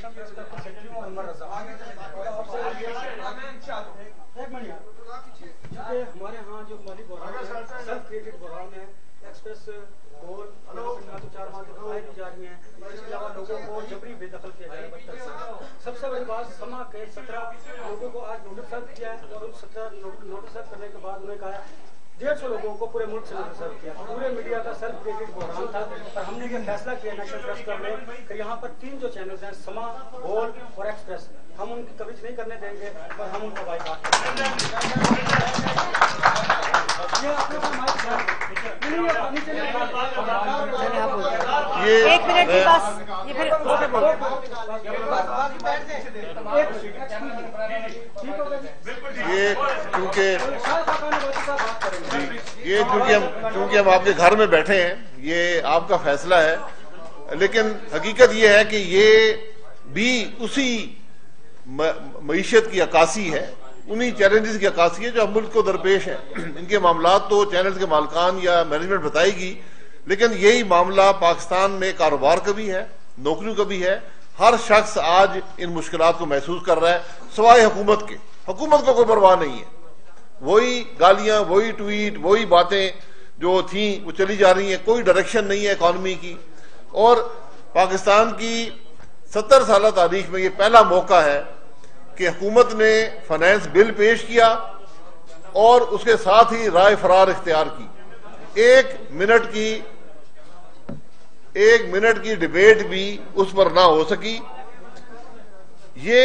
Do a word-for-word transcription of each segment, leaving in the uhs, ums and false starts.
ہمارے ہاں جو مالی بحران سیلف کریٹڈ بحران ہے، ایکسپریس بول چار ماہ کی دفاعیں دی جا رہی ہیں، اس کے علاوہ لوگوں کو جبری بے دخل کیا جائے بدتر سے. سب سے بڑی بات سما کے سترہ لوگوں کو آج نوٹس سرو کیا ہے، اور ان سترہ نوٹس سرو کرنے کے بعد انہوں نے کہا ڈیڑھ سو لوگوں کو پورے ملک سے نوٹس سرو کیا. پورے میڈیا کا سیلف کریٹڈ بحران تھا، اور ہم نے یہ فیصلہ کیا نیشنل پریس کلب میں کہ یہاں پر تین جو چینلز ہیں سما، بول اور ایکسپریس، ہم ان کی کوریج نہیں کرنے دیں گے اور ہم ان کا بائیکاٹ کریں گے. ایک منٹ کی بس یہ پھر یہ کیونکہ یہ چونکہ ہم چونکہ ہم آپ کے گھر میں بیٹھے ہیں، یہ آپ کا فیصلہ ہے، لیکن حقیقت یہ ہے کہ یہ بھی اسی معیشت کی عکاسی ہے، انہی چیلنجز کی عکاسی ہے جو اب ملک کو درپیش ہیں. ان کے معاملات تو چینلز کے مالکان یا مینجمنٹ بتائے گی، لیکن یہی معاملہ پاکستان میں کاروبار کا بھی ہے، نوکریوں کا بھی ہے. ہر شخص آج ان مشکلات کو محسوس کر رہا ہے، سوائے حکومت کے. حکومت کو کوئی پرواہ نہیں ہے، وہی گالیاں، وہی ٹویٹ، وہی باتیں جو تھیں وہ چلی جا رہی ہیں. کوئی ڈائریکشن نہیں ہے اکانومی کی. اور پاکستان کی ستر سالہ تاریخ میں یہ پہلا موقع ہے کہ حکومت نے فائنانس بل پیش کیا اور اس کے ساتھ ہی رائے فرار اختیار کی. ایک منٹ کی ایک منٹ کی ڈیبیٹ بھی اس پر نہ ہو سکی. یہ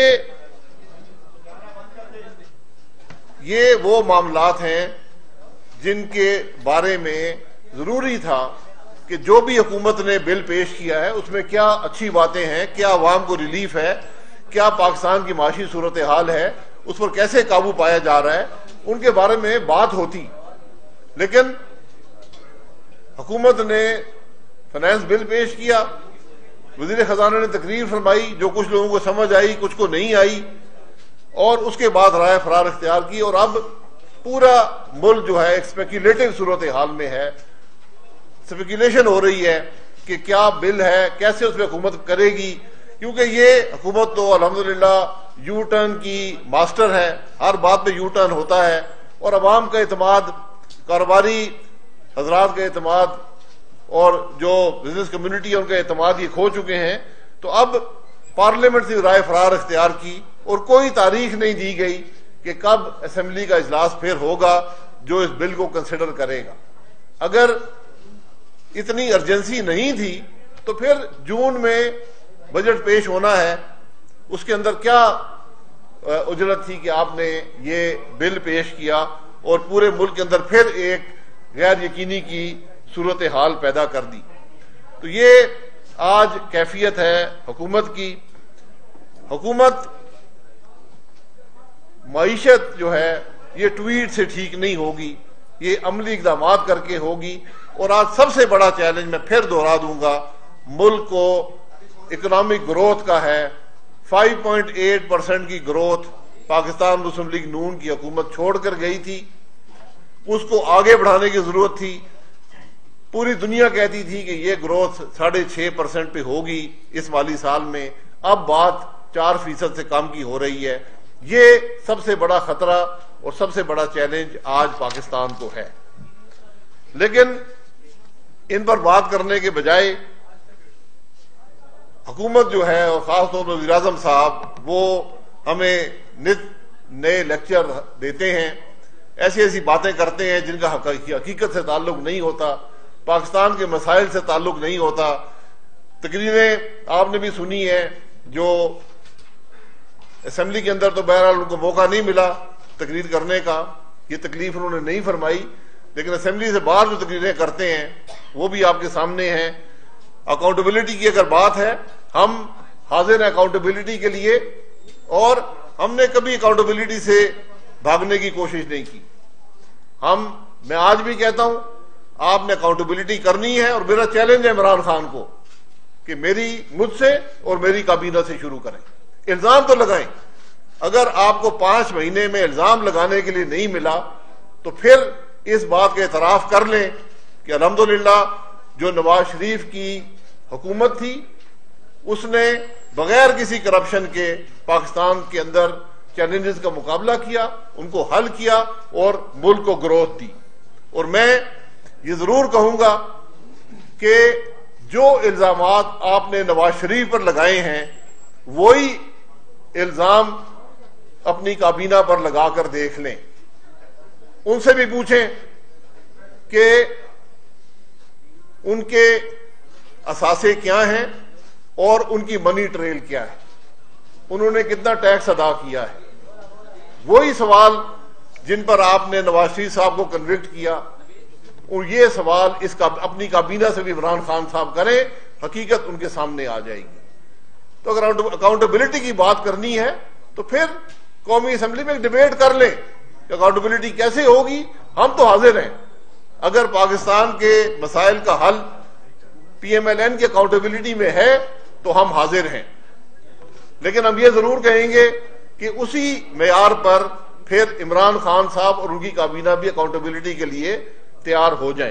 یہ وہ معاملات ہیں جن کے بارے میں ضروری تھا کہ جو بھی حکومت نے بل پیش کیا ہے اس میں کیا اچھی باتیں ہیں، کیا عوام کو ریلیف ہے، کیا پاکستان کی معاشی صورتحال ہے، اس پر کیسے قابو پایا جا رہا ہے، ان کے بارے میں بات ہوتی. لیکن حکومت نے فائنانس بل پیش کیا، وزیر خزانہ نے تقریر فرمائی جو کچھ لوگوں کو سمجھ آئی، کچھ کو نہیں آئی، اور اس کے بعد رائے فرار اختیار کی. اور اب پورا ملک جو ہے ایک اسپیکولیٹو صورتحال میں ہے. اسپیکولیشن ہو رہی ہے کہ کیا بل ہے، کیسے اس پہ حکومت کرے گی، کیونکہ یہ حکومت تو الحمدللہ یو ٹرن کی ماسٹر ہے، ہر بات پہ یو ٹرن ہوتا ہے، اور عوام کا اعتماد، کاروباری حضرات کا اعتماد اور جو بزنس کمیونٹی ہے ان کا اعتماد یہ کھو چکے ہیں. تو اب پارلیمنٹ سے رائے فرار اختیار کی اور کوئی تاریخ نہیں دی گئی کہ کب اسمبلی کا اجلاس پھر ہوگا جو اس بل کو کنسیڈر کرے گا. اگر اتنی ارجنسی نہیں تھی تو پھر جون میں بجٹ پیش ہونا ہے، اس کے اندر کیا اجرت تھی کہ آپ نے یہ بل پیش کیا اور پورے ملک کے اندر پھر ایک غیر یقینی کی صورتحال پیدا کر دی. تو یہ آج کیفیت ہے حکومت کی. حکومت معیشت جو ہے یہ ٹویٹ سے ٹھیک نہیں ہوگی، یہ عملی اقدامات کر کے ہوگی. اور آج سب سے بڑا چیلنج میں پھر دوہرا دوں گا، ملک کو اکنامک گروتھ کا ہے. فائیو پوائنٹ ایٹ پرسنٹ کی گروتھ پاکستان مسلم لیگ نون کی حکومت چھوڑ کر گئی تھی، اس کو آگے بڑھانے کی ضرورت تھی. پوری دنیا کہتی تھی کہ یہ گروتھ ساڑھے چھ پرسنٹ پہ ہوگی اس مالی سال میں، اب بات چار فیصد سے کم کی ہو رہی ہے. یہ سب سے بڑا خطرہ اور سب سے بڑا چیلنج آج پاکستان کو ہے. لیکن ان پر بات کرنے کے بجائے حکومت جو ہے اور خاص طور پر وزیر اعظم صاحب وہ ہمیں نت نئے لیکچر دیتے ہیں، ایسی ایسی باتیں کرتے ہیں جن کا حقیقت سے تعلق نہیں ہوتا، پاکستان کے مسائل سے تعلق نہیں ہوتا. تقریریں آپ نے بھی سنی ہیں جو اسمبلی کے اندر تو بہرحال ان کو موقع نہیں ملا تقریر کرنے کا، یہ تکلیف انہوں نے نہیں فرمائی، لیکن اسمبلی سے باہر جو تقریریں کرتے ہیں وہ بھی آپ کے سامنے ہیں. اکاؤنٹیبلٹی کی اگر بات ہے، ہم حاضر ہیں اکاؤنٹیبلٹی کے لیے، اور ہم نے کبھی اکاؤنٹیبلٹی سے بھاگنے کی کوشش نہیں کی. ہم میں آج بھی کہتا ہوں آپ نے اکاؤنٹیبلٹی کرنی ہے، اور میرا چیلنج ہے عمران خان کو کہ میری مجھ سے اور میری کابینہ سے شروع کریں. الزام تو لگائیں. اگر آپ کو پانچ مہینے میں الزام لگانے کے لیے نہیں ملا تو پھر اس بات کا اعتراف کر لیں کہ الحمدللہ جو نواز شریف کی حکومت تھی اس نے بغیر کسی کرپشن کے پاکستان کے اندر چیلنجز کا مقابلہ کیا، ان کو حل کیا اور ملک کو گروتھ دی۔ اور میں یہ ضرور کہوں گا کہ جو الزامات آپ نے نواز شریف پر لگائے ہیں وہی الزام اپنی کابینہ پر لگا کر دیکھ لیں، ان سے بھی پوچھیں کہ ان کے اثاثے کیا ہیں اور ان کی منی ٹریل کیا ہے، انہوں نے کتنا ٹیکس ادا کیا ہے۔ وہی سوال جن پر آپ نے نواز شریف صاحب کو کنوکٹ کیا، اور یہ سوال اس کا اپنی کابینہ سے بھی عمران خان صاحب کریں، حقیقت ان کے سامنے آ جائے گی۔ تو اگر اکاؤنٹیبلٹی کی بات کرنی ہے تو پھر قومی اسمبلی میں ایک ڈیبیٹ کر لیں کہ اکاؤنٹیبلٹی کیسے ہوگی۔ ہم تو حاضر ہیں، اگر پاکستان کے مسائل کا حل پی ایم ایل این کی اکاؤنٹیبلٹی میں ہے تو ہم حاضر ہیں، لیکن ہم یہ ضرور کہیں گے کہ اسی معیار پر پھر عمران خان صاحب اور ان کی کابینہ بھی اکاؤنٹیبلٹی کے لیے تیار ہو جائیں۔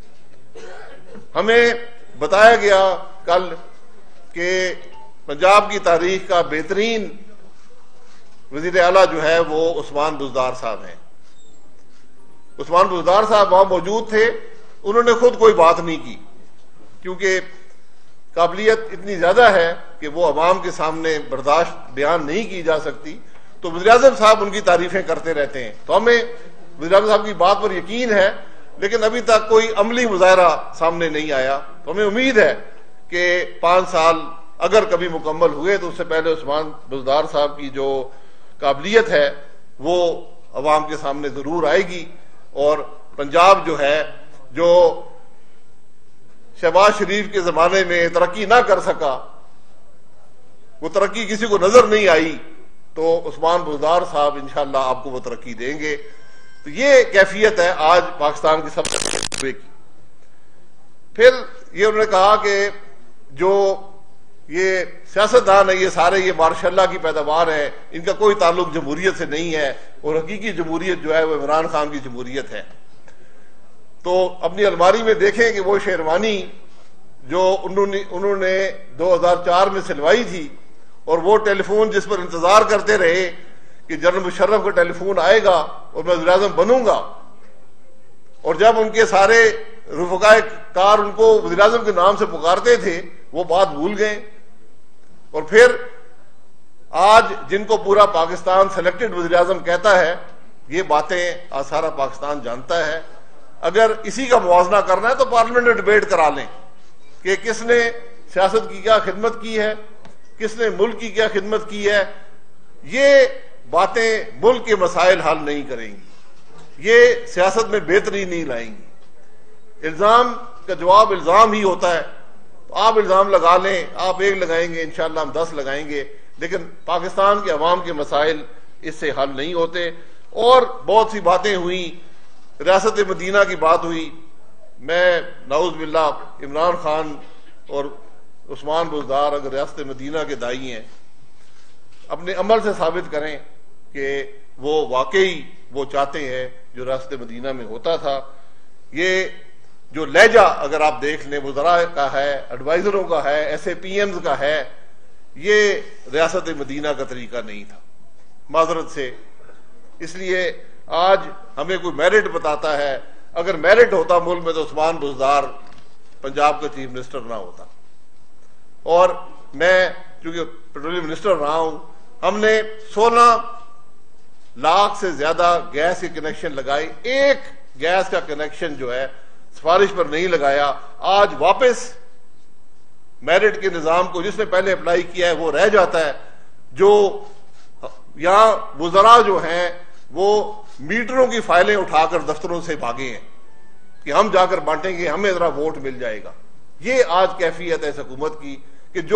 ہمیں بتایا گیا کل کہ پنجاب کی تاریخ کا بہترین وزیر اعلیٰ جو ہے وہ عثمان بزدار صاحب ہیں۔ عثمان بزدار صاحب وہاں موجود تھے، انہوں نے خود کوئی بات نہیں کی کیونکہ قابلیت اتنی زیادہ ہے کہ وہ عوام کے سامنے برداشت بیان نہیں کی جا سکتی، تو وزیر اعظم صاحب ان کی تعریفیں کرتے رہتے ہیں۔ تو ہمیں وزیر اعظم صاحب کی بات پر یقین ہے، لیکن ابھی تک کوئی عملی مظاہرہ سامنے نہیں آیا۔ تو ہمیں امید ہے کہ پانچ سال اگر کبھی مکمل ہوئے تو اس سے پہلے عثمان بزدار صاحب کی جو قابلیت ہے وہ عوام کے سامنے ضرور آئے گی، اور پنجاب جو ہے جو شہباز شریف کے زمانے میں ترقی نہ کر سکا، وہ ترقی کسی کو نظر نہیں آئی، تو عثمان بزدار صاحب انشاءاللہ آپ کو وہ ترقی دیں گے۔ تو یہ کیفیت ہے آج پاکستان کی سب سے صوبے کی۔ پھر یہ انہوں نے کہا کہ جو یہ سیاستدان ہے یہ سارے یہ ماشاء اللہ کی پیداوار ہے، ان کا کوئی تعلق جمہوریت سے نہیں ہے، اور حقیقی جمہوریت جو ہے وہ عمران خان کی جمہوریت ہے۔ تو اپنی الماری میں دیکھیں کہ وہ شیروانی جو انہوں نے انہوں نے دو ہزار چار میں سلوائی تھی، اور وہ ٹیلی فون جس پر انتظار کرتے رہے کہ جنرل مشرف کا ٹیلی فون آئے گا اور میں وزیر اعظم بنوں گا، اور جب ان کے سارے رفقائے کار ان کو وزیر اعظم کے نام سے پکارتے تھے وہ بات بھول گئے۔ اور پھر آج جن کو پورا پاکستان سلیکٹڈ وزیر اعظم کہتا ہے، یہ باتیں آج سارا پاکستان جانتا ہے۔ اگر اسی کا موازنہ کرنا ہے تو پارلیمنٹ میں ڈیبیٹ کرا لیں کہ کس نے سیاست کی کیا خدمت کی ہے، کس نے ملک کی کیا خدمت کی ہے۔ یہ باتیں ملک کے مسائل حل نہیں کریں گی، یہ سیاست میں بہتری نہیں لائیں گی۔ الزام کا جواب الزام ہی ہوتا ہے، تو آپ الزام لگا لیں، آپ ایک لگائیں گے انشاءاللہ ہم دس لگائیں گے، لیکن پاکستان کے عوام کے مسائل اس سے حل نہیں ہوتے۔ اور بہت سی باتیں ہوئیں، ریاست مدینہ کی بات ہوئی، میں نعوذ باللہ عمران خان اور عثمان بزدار اگر ریاست مدینہ کے داعی ہیں، اپنے عمل سے ثابت کریں کہ وہ واقعی وہ چاہتے ہیں جو ریاست مدینہ میں ہوتا تھا۔ یہ جو لہجہ اگر آپ دیکھ لیں وزراء کا ہے، ایڈوائزروں کا ہے، ایس اے پی ایمز کا ہے، یہ ریاست مدینہ کا طریقہ نہیں تھا معذرت سے۔ اس لیے آج ہمیں کوئی میرٹ بتاتا ہے، اگر میرٹ ہوتا ملک میں تو عثمان بزدار پنجاب کا چیف منسٹر نہ ہوتا۔ اور میں چونکہ پیٹرولیم منسٹر رہا ہوں، ہم نے سولہ لاکھ سے زیادہ گیس کے کنیکشن لگائے، ایک گیس کا کنیکشن جو ہے سفارش پر نہیں لگایا۔ آج واپس میرٹ کے نظام کو جس نے پہلے اپلائی کیا ہے وہ رہ جاتا ہے۔ جو یہاں وزراء جو ہیں وہ میٹروں کی فائلیں اٹھا کر دفتروں سے بھاگے ہیں کہ ہم جا کر بانٹیں گے، ہمیں ذرا ووٹ مل جائے گا۔ یہ آج کیفیت ہے اس حکومت کی کہ جو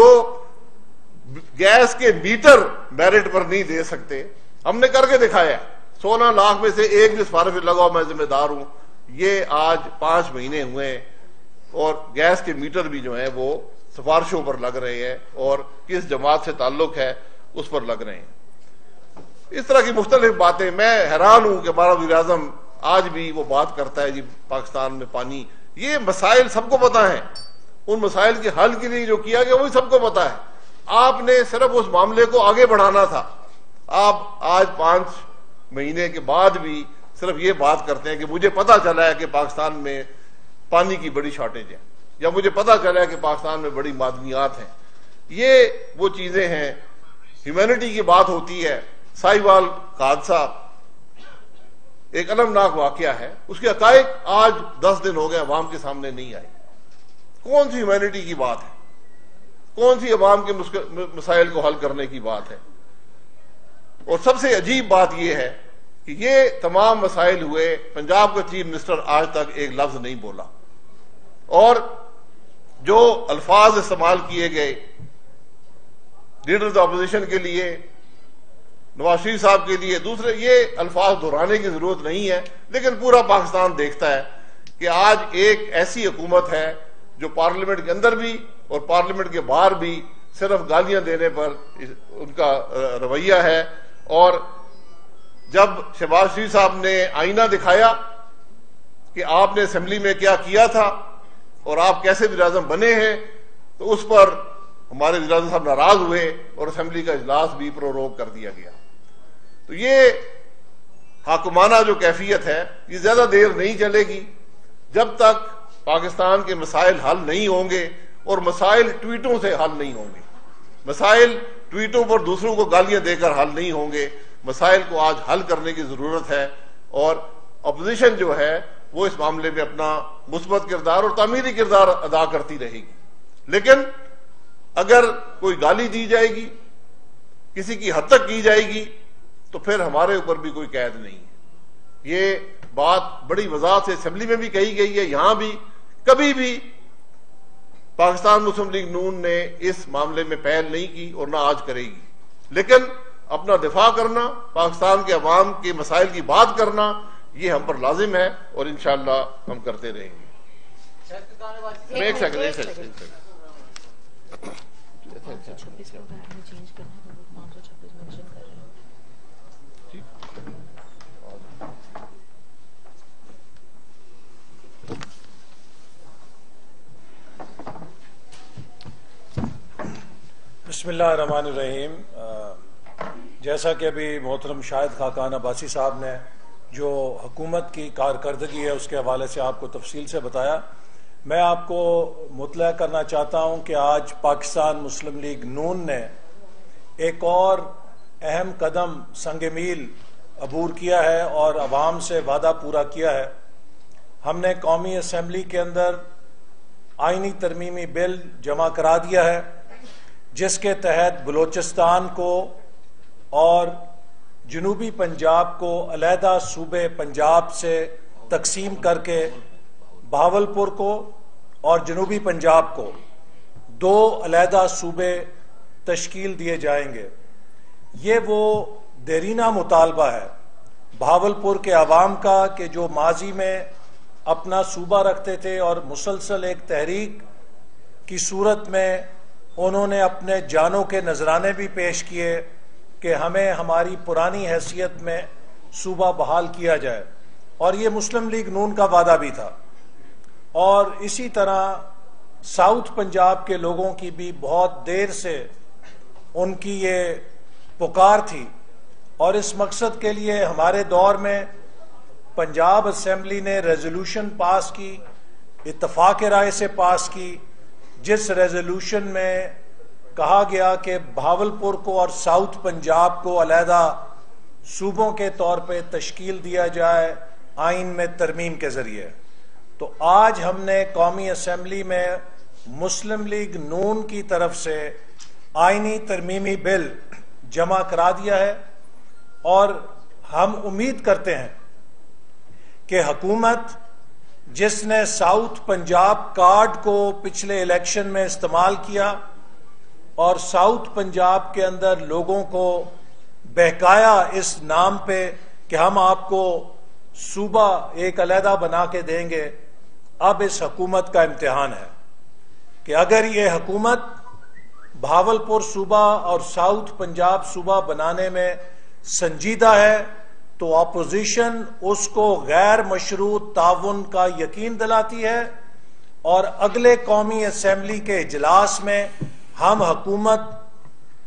گیس کے میٹر میرٹ پر نہیں دے سکتے، ہم نے کر کے دکھایا۔ سولہ لاکھ میں سے ایک بھی سفارش پہ لگا میں ذمہ دار ہوں۔ یہ آج پانچ مہینے ہوئے ہیں اور گیس کے میٹر بھی جو ہیں وہ سفارشوں پر لگ رہے ہیں، اور کس جماعت سے تعلق ہے اس پر لگ رہے ہیں۔ اس طرح کی مختلف باتیں، میں حیران ہوں کہ ہمارا وزیر اعظم آج بھی وہ بات کرتا ہے جی پاکستان میں پانی، یہ مسائل سب کو پتہ ہے، ان مسائل کے حل کے لیے جو کیا گیا وہی سب کو پتہ ہے، آپ نے صرف اس معاملے کو آگے بڑھانا تھا. آپ آج پانچ مہینے کے بعد بھی صرف یہ بات کرتے ہیں کہ مجھے پتا چلا ہے کہ پاکستان میں پانی کی بڑی شارٹیج ہے, یا مجھے پتا چلا ہے کہ پاکستان میں بڑی معدنیات ہیں. یہ وہ چیزیں ہیں. ہیومینٹی کی بات ہوتی ہے. ساہیوال کا حادثہ ایک المناک واقعہ ہے, اس کے حقائق آج دس دن ہو گئے عوام کے سامنے نہیں آئے. کون سی ہیومینٹی کی بات ہے؟ کون سی عوام کے مسائل کو حل کرنے کی بات ہے؟ اور سب سے عجیب بات یہ ہے کہ یہ تمام مسائل ہوئے, پنجاب کا چیف منسٹر آج تک ایک لفظ نہیں بولا, اور جو الفاظ استعمال کیے گئے لیڈرز اپوزیشن کے لیے, نواز شریف صاحب کے لیے, دوسرے, یہ الفاظ دہرانے کی ضرورت نہیں ہے. لیکن پورا پاکستان دیکھتا ہے کہ آج ایک ایسی حکومت ہے جو پارلیمنٹ کے اندر بھی اور پارلیمنٹ کے باہر بھی صرف گالیاں دینے پر ان کا رویہ ہے. اور جب شہباز شریف صاحب نے آئینہ دکھایا کہ آپ نے اسمبلی میں کیا کیا تھا اور آپ کیسے وزیر اعظم بنے ہیں, تو اس پر ہمارے وزیر اعظم صاحب ناراض ہوئے اور اسمبلی کا اجلاس بھی پروروگ کر دیا گیا. تو یہ حاکمانہ جو کیفیت ہے یہ زیادہ دیر نہیں چلے گی. جب تک پاکستان کے مسائل حل نہیں ہوں گے, اور مسائل ٹویٹوں سے حل نہیں ہوں گے, مسائل ٹویٹوں پر دوسروں کو گالیاں دے کر حل نہیں ہوں گے. مسائل کو آج حل کرنے کی ضرورت ہے, اور اپوزیشن جو ہے وہ اس معاملے میں اپنا مثبت کردار اور تعمیری کردار ادا کرتی رہے گی. لیکن اگر کوئی گالی دی جائے گی, کسی کی حد تک کی جائے گی, تو پھر ہمارے اوپر بھی کوئی قید نہیں ہے. یہ بات بڑی وضاحت سے اسمبلی میں بھی کہی گئی ہے, یہاں بھی. کبھی بھی پاکستان مسلم لیگ نون نے اس معاملے میں پہل نہیں کی اور نہ آج کرے گی. لیکن اپنا دفاع کرنا, پاکستان کے عوام کے مسائل کی بات کرنا, یہ ہم پر لازم ہے, اور انشاءاللہ ہم کرتے رہیں گے. ایک سیکنڈ ایک سیکنڈ بسم اللہ الرحمن الرحیم. جیسا کہ ابھی محترم شاہد خاقان عباسی صاحب نے جو حکومت کی کارکردگی ہے اس کے حوالے سے آپ کو تفصیل سے بتایا, میں آپ کو مطلع کرنا چاہتا ہوں کہ آج پاکستان مسلم لیگ نون نے ایک اور اہم قدم سنگ میل عبور کیا ہے اور عوام سے وعدہ پورا کیا ہے. ہم نے قومی اسمبلی کے اندر آئینی ترمیمی بل جمع کرا دیا ہے, جس کے تحت بلوچستان کو اور جنوبی پنجاب کو علیحدہ صوبے پنجاب سے تقسیم کر کے بہاولپور کو اور جنوبی پنجاب کو دو علیحدہ صوبے تشکیل دیے جائیں گے. یہ وہ دیرینہ مطالبہ ہے بہاولپور کے عوام کا کہ جو ماضی میں اپنا صوبہ رکھتے تھے اور مسلسل ایک تحریک کی صورت میں انہوں نے اپنے جانوں کے نذرانے بھی پیش کیے کہ ہمیں ہماری پرانی حیثیت میں صوبہ بحال کیا جائے, اور یہ مسلم لیگ نون کا وعدہ بھی تھا. اور اسی طرح ساؤتھ پنجاب کے لوگوں کی بھی بہت دیر سے ان کی یہ پکار تھی, اور اس مقصد کے لیے ہمارے دور میں پنجاب اسمبلی نے ریزولوشن پاس کی, اتفاق رائے سے پاس کی, جس ریزولوشن میں کہا گیا کہ بہاولپور کو اور ساؤتھ پنجاب کو علیحدہ صوبوں کے طور پہ تشکیل دیا جائے آئین میں ترمیم کے ذریعے. تو آج ہم نے قومی اسمبلی میں مسلم لیگ نون کی طرف سے آئینی ترمیمی بل جمع کرا دیا ہے, اور ہم امید کرتے ہیں کہ حکومت جس نے ساؤتھ پنجاب کارڈ کو پچھلے الیکشن میں استعمال کیا اور ساؤتھ پنجاب کے اندر لوگوں کو بہکایا اس نام پہ کہ ہم آپ کو صوبہ ایک علیحدہ بنا کے دیں گے, اب اس حکومت کا امتحان ہے کہ اگر یہ حکومت بہاولپور صوبہ اور ساؤتھ پنجاب صوبہ بنانے میں سنجیدہ ہے تو اپوزیشن اس کو غیر مشروط تعاون کا یقین دلاتی ہے, اور اگلے قومی اسمبلی کے اجلاس میں ہم حکومت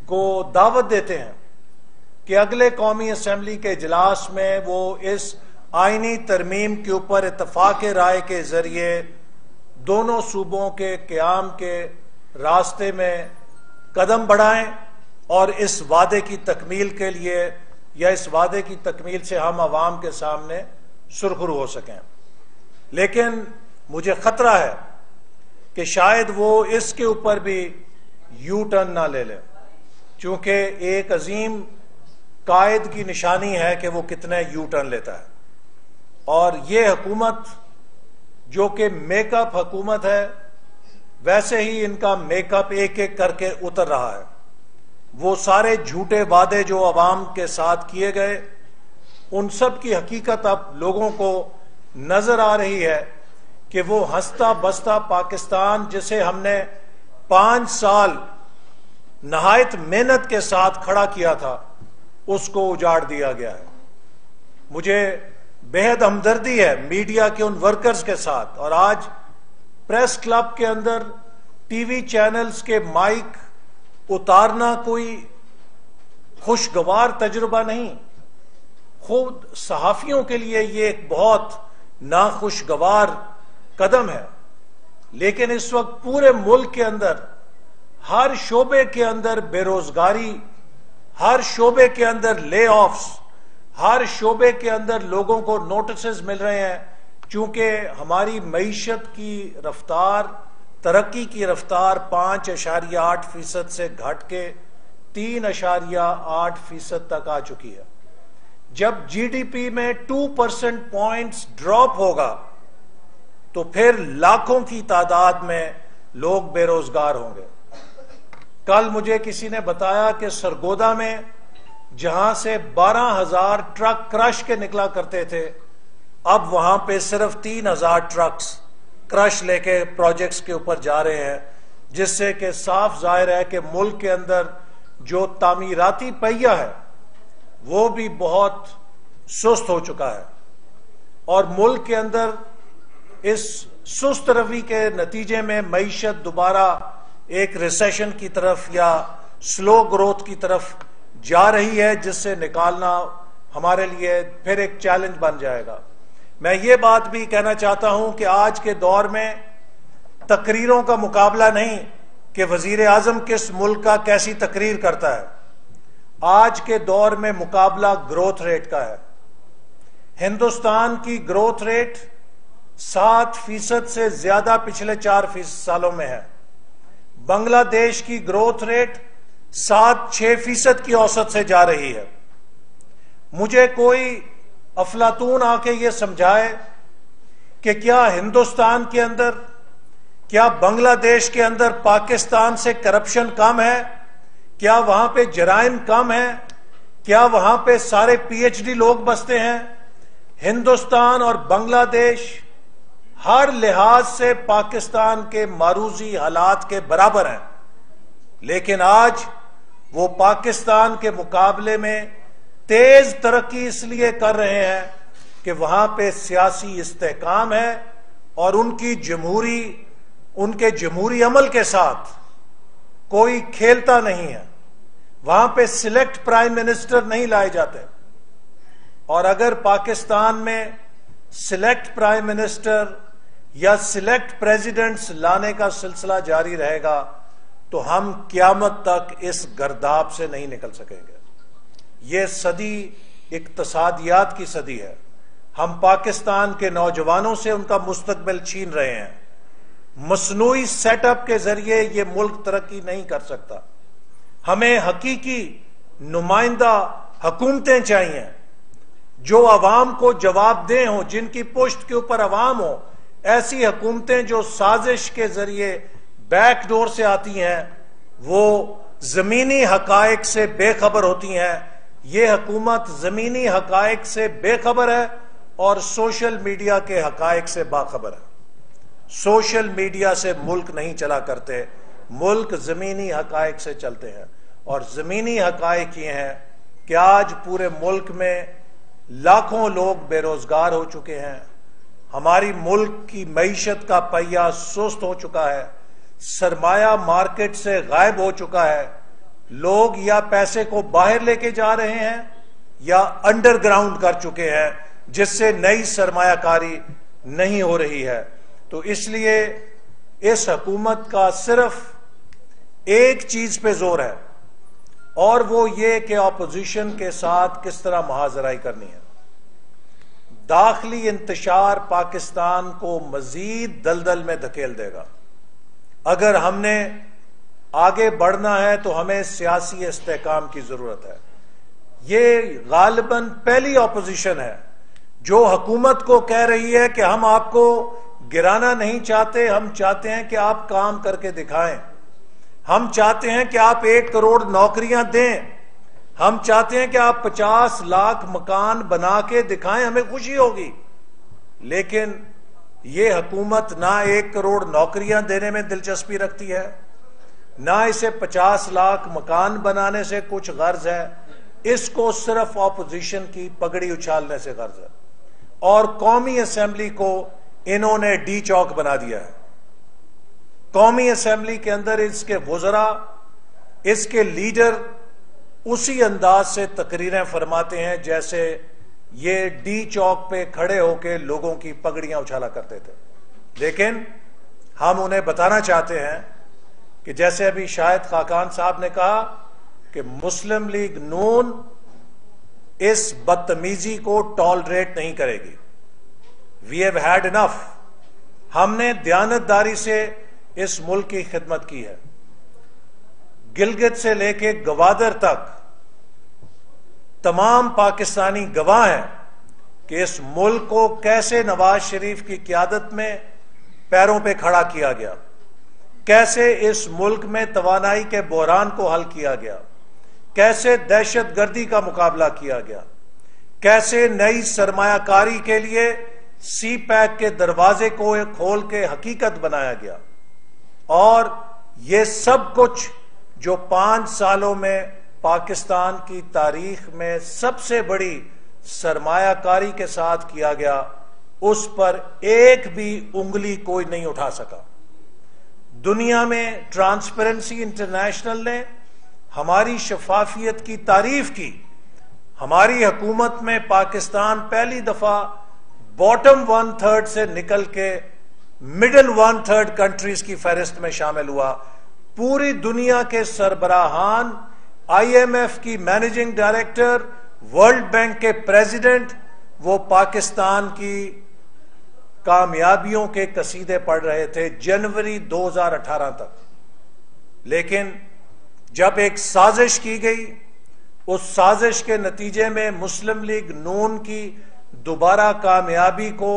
کو دعوت دیتے ہیں کہ اگلے قومی اسمبلی کے اجلاس میں وہ اس آئینی ترمیم کے اوپر اتفاق رائے کے ذریعے دونوں صوبوں کے قیام کے راستے میں قدم بڑھائیں اور اس وعدے کی تکمیل کے لیے یا اس وعدے کی تکمیل سے ہم عوام کے سامنے سرخرو ہو سکیں. لیکن مجھے خطرہ ہے کہ شاید وہ اس کے اوپر بھی یو ٹرن نہ لے لیں، چونکہ ایک عظیم قائد کی نشانی ہے کہ وہ کتنے یو ٹرن لیتا ہے. اور یہ حکومت جو کہ میک اپ حکومت ہے، ویسے ہی ان کا میک اپ ایک ایک کر کے اتر رہا ہے. وہ سارے جھوٹے وعدے جو عوام کے ساتھ کیے گئے، ان سب کی حقیقت اب لوگوں کو نظر آ رہی ہے کہ وہ ہنستا بستا پاکستان جسے ہم نے پانچ سال نہایت محنت کے ساتھ کھڑا کیا تھا، اس کو اجاڑ دیا گیا ہے. مجھے بہت ہمدردی ہے میڈیا کے ان ورکرز کے ساتھ، اور آج پریس کلب کے اندر ٹی وی چینلز کے مائک اتارنا کوئی خوشگوار تجربہ نہیں. خود صحافیوں کے لیے یہ ایک بہت ناخوشگوار قدم ہے. لیکن اس وقت پورے ملک کے اندر ہر شعبے کے اندر بے روزگاری، ہر شعبے کے اندر لے آفس، ہر شعبے کے اندر لوگوں کو نوٹسز مل رہے ہیں، چونکہ ہماری معیشت کی رفتار، ترقی کی رفتار پانچ اشاریہ آٹھ فیصد سے گھٹ کے تین اشاریہ آٹھ فیصد تک آ چکی ہے. جب جی ڈی پی میں ٹو پرسنٹ پوائنٹس ڈراپ ہوگا تو پھر لاکھوں کی تعداد میں لوگ بے روزگار ہوں گے. کل مجھے کسی نے بتایا کہ سرگودا میں جہاں سے بارہ ہزار ٹرک کرش کے نکلا کرتے تھے، اب وہاں پہ صرف تین ہزار ٹرکس کرش لے کے پروجیکٹس کے اوپر جا رہے ہیں، جس سے کہ صاف ظاہر ہے کہ ملک کے اندر جو تعمیراتی پہیہ ہے وہ بھی بہت سست ہو چکا ہے. اور ملک کے اندر اس سست روی کے نتیجے میں معیشت دوبارہ ایک ریسیشن کی طرف یا سلو گروتھ کی طرف جا رہی ہے، جس سے نکالنا ہمارے لیے پھر ایک چیلنج بن جائے گا. میں یہ بات بھی کہنا چاہتا ہوں کہ آج کے دور میں تقریروں کا مقابلہ نہیں کہ وزیر اعظم کس ملک کا کیسی تقریر کرتا ہے. آج کے دور میں مقابلہ گروتھ ریٹ کا ہے. ہندوستان کی گروتھ ریٹ سات فیصد سے زیادہ پچھلے چار فیصد سالوں میں ہے. بنگلہ دیش کی گروتھ ریٹ سات چھ فیصد کی اوسط سے جا رہی ہے. مجھے کوئی افلاطون آ کے یہ سمجھائے کہ کیا ہندوستان کے اندر، کیا بنگلہ دیش کے اندر پاکستان سے کرپشن کم ہے؟ کیا وہاں پہ جرائم کم ہیں؟ کیا وہاں پہ سارے پی ایچ ڈی لوگ بستے ہیں؟ ہندوستان اور بنگلہ دیش ہر لحاظ سے پاکستان کے معروضی حالات کے برابر ہیں. لیکن آج وہ پاکستان کے مقابلے میں تیز ترقی اس لیے کر رہے ہیں کہ وہاں پہ سیاسی استحکام ہے اور ان کی جمہوری ان کے جمہوری عمل کے ساتھ کوئی کھیلتا نہیں ہے. وہاں پہ سلیکٹ پرائم منسٹر نہیں لائے جاتے. اور اگر پاکستان میں سلیکٹ پرائم منسٹر یا سلیکٹ پریزیڈنٹس لانے کا سلسلہ جاری رہے گا تو ہم قیامت تک اس گرداب سے نہیں نکل سکیں گے. یہ صدی اقتصادیات کی صدی ہے. ہم پاکستان کے نوجوانوں سے ان کا مستقبل چھین رہے ہیں. مصنوعی سیٹ اپ کے ذریعے یہ ملک ترقی نہیں کر سکتا. ہمیں حقیقی نمائندہ حکومتیں چاہیے جو عوام کو جواب دہ ہوں، جن کی پشت کے اوپر عوام ہو. ایسی حکومتیں جو سازش کے ذریعے بیک ڈور سے آتی ہیں وہ زمینی حقائق سے بے خبر ہوتی ہیں. یہ حکومت زمینی حقائق سے بے خبر ہے اور سوشل میڈیا کے حقائق سے باخبر ہے. سوشل میڈیا سے ملک نہیں چلا کرتے، ملک زمینی حقائق سے چلتے ہیں. اور زمینی حقائق یہ ہیں کہ آج پورے ملک میں لاکھوں لوگ بے روزگار ہو چکے ہیں. ہماری ملک کی معیشت کا پہیہ سست ہو چکا ہے. سرمایہ مارکیٹ سے غائب ہو چکا ہے. لوگ یا پیسے کو باہر لے کے جا رہے ہیں یا انڈر گراؤنڈ کر چکے ہیں، جس سے نئی سرمایہ کاری نہیں ہو رہی ہے۔ تو اس لیے اس حکومت کا صرف ایک چیز پہ زور ہے، اور وہ یہ کہ اپوزیشن کے ساتھ کس طرح محاذرائی کرنی ہے۔ داخلی انتشار پاکستان کو مزید دلدل میں دھکیل دے گا۔ اگر ہم نے آگے بڑھنا ہے تو ہمیں سیاسی استحکام کی ضرورت ہے۔ یہ غالباً پہلی اپوزیشن ہے جو حکومت کو کہہ رہی ہے کہ ہم آپ کو گرانا نہیں چاہتے، ہم چاہتے ہیں کہ آپ کام کر کے دکھائیں، ہم چاہتے ہیں کہ آپ ایک کروڑ نوکریاں دیں، ہم چاہتے ہیں کہ آپ پچاس لاکھ مکان بنا کے دکھائیں، ہمیں خوشی ہوگی۔ لیکن یہ حکومت نہ ایک کروڑ نوکریاں دینے میں دلچسپی رکھتی ہے، نہ اسے پچاس لاکھ مکان بنانے سے کچھ غرض ہے، اس کو صرف اپوزیشن کی پگڑی اچھالنے سے غرض ہے۔ اور قومی اسمبلی کو انہوں نے ڈی چوک بنا دیا ہے۔ قومی اسمبلی کے اندر اس کے وزراء، اس کے لیڈر اسی انداز سے تقریریں فرماتے ہیں جیسے یہ ڈی چوک پہ کھڑے ہو کے لوگوں کی پگڑیاں اچھالا کرتے تھے۔ لیکن ہم انہیں بتانا چاہتے ہیں کہ جیسے ابھی شاہد خاقان صاحب نے کہا کہ مسلم لیگ نون اس بدتمیزی کو ٹالریٹ نہیں کرے گی۔ We have had enough. ہم نے دیانتداری سے اس ملک کی خدمت کی ہے۔ گلگت سے لے کے گوادر تک تمام پاکستانی گواہ ہیں کہ اس ملک کو کیسے نواز شریف کی قیادت میں پیروں پہ کھڑا کیا گیا، کیسے اس ملک میں توانائی کے بحران کو حل کیا گیا، کیسے دہشت گردی کا مقابلہ کیا گیا، کیسے نئی سرمایہ کاری کے لیے سی پیک کے دروازے کو کھول کے حقیقت بنایا گیا۔ اور یہ سب کچھ جو پانچ سالوں میں پاکستان کی تاریخ میں سب سے بڑی سرمایہ کاری کے ساتھ کیا گیا، اس پر ایک بھی انگلی کوئی نہیں اٹھا سکا۔ دنیا میں ٹرانسپیرنسی انٹرنیشنل نے ہماری شفافیت کی تعریف کی۔ ہماری حکومت میں پاکستان پہلی دفعہ باٹم ون تھرڈ سے نکل کے مڈل ون تھرڈ کنٹریز کی فہرست میں شامل ہوا۔ پوری دنیا کے سربراہان، آئی ایم ایف کی مینیجنگ ڈائریکٹر، ورلڈ بینک کے پریزیڈنٹ، وہ پاکستان کی کامیابیوں کے قصیدے پڑھ رہے تھے جنوری دو ہزار اٹھارہ تک۔ لیکن جب ایک سازش کی گئی، اس سازش کے نتیجے میں مسلم لیگ نون کی دوبارہ کامیابی کو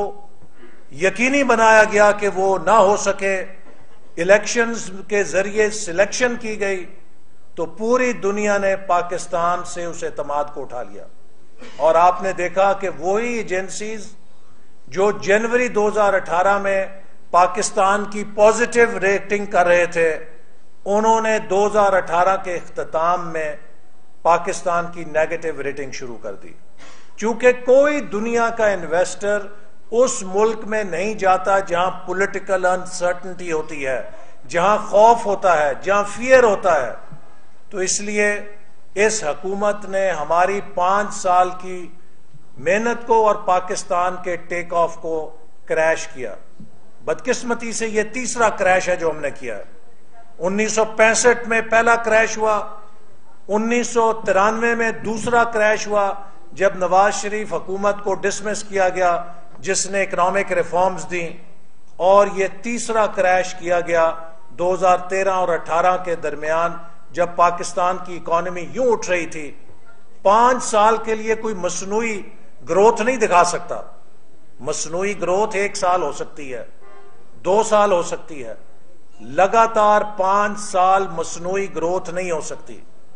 یقینی بنایا گیا کہ وہ نہ ہو سکے، الیکشنز کے ذریعے سلیکشن کی گئی، تو پوری دنیا نے پاکستان سے اس اعتماد کو اٹھا لیا۔ اور آپ نے دیکھا کہ وہی ایجنسیز جو جنوری دو ہزار اٹھارہ میں پاکستان کی پازیٹیو ریٹنگ کر رہے تھے، انہوں نے دو ہزار اٹھارہ کے اختتام میں پاکستان کی نیگیٹو ریٹنگ شروع کر دی۔ چونکہ کوئی دنیا کا انویسٹر اس ملک میں نہیں جاتا جہاں پولیٹیکل انسرٹنٹی ہوتی ہے، جہاں خوف ہوتا ہے، جہاں فیئر ہوتا ہے۔ تو اس لیے اس حکومت نے ہماری پانچ سال کی محنت کو اور پاکستان کے ٹیک آف کو کریش کیا۔ بدقسمتی سے یہ تیسرا کریش ہے جو ہم نے کیا ہے۔ انیس سو پینسٹھ میں پہلا کریش ہوا، انیس سو ترانوے میں دوسرا کریش ہوا جب نواز شریف حکومت کو ڈسمس کیا گیا جس نے اکنامک ریفارمز دیں، اور یہ تیسرا کریش کیا گیا دو ہزار تیرہ اور اٹھارہ کے درمیان جب پاکستان کی اکانومی یوں اٹھ رہی تھی۔ پانچ سال کے لیے کوئی مصنوعی گروتھ نہیں دکھا سکتا۔ مصنوعی گروتھ ایک سال ہو سکتی ہے، دو سال ہو سکتی ہے، لگاتار پانچ سال مصنوعی گروتھ نہیں ہو سکتی۔